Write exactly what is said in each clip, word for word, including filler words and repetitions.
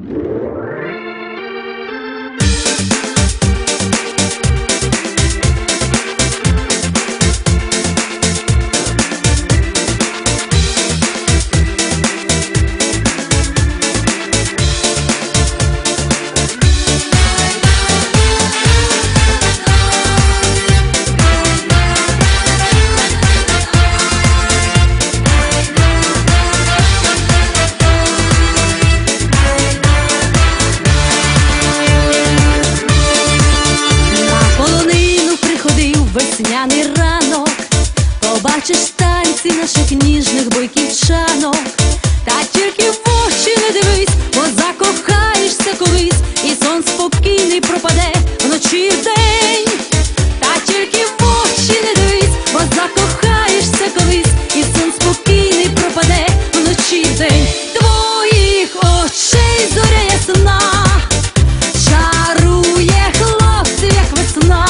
Весняний ранок, побачиш танці наших ніжних бойківчанок. Та тільки в очі не дивись, бо закохаєшся колись, і сон спокійний пропаде вночі в день. Та тільки в очі не дивись, бо закохаєшся колись, і сон спокійний пропаде вночі в день. Твоїх очей зоря ясна чарує хлопців, як весна.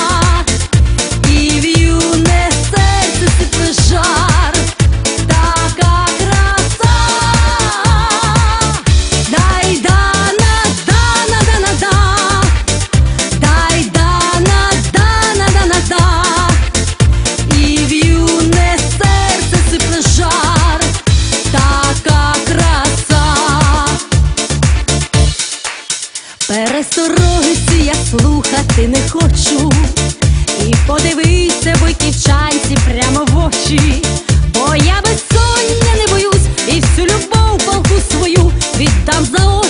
Пересторогися, я слухати не хочу, і подивися бойківчанці прямо в очі, бо я безсоння не боюсь, і всю любов палку свою віддам за очі.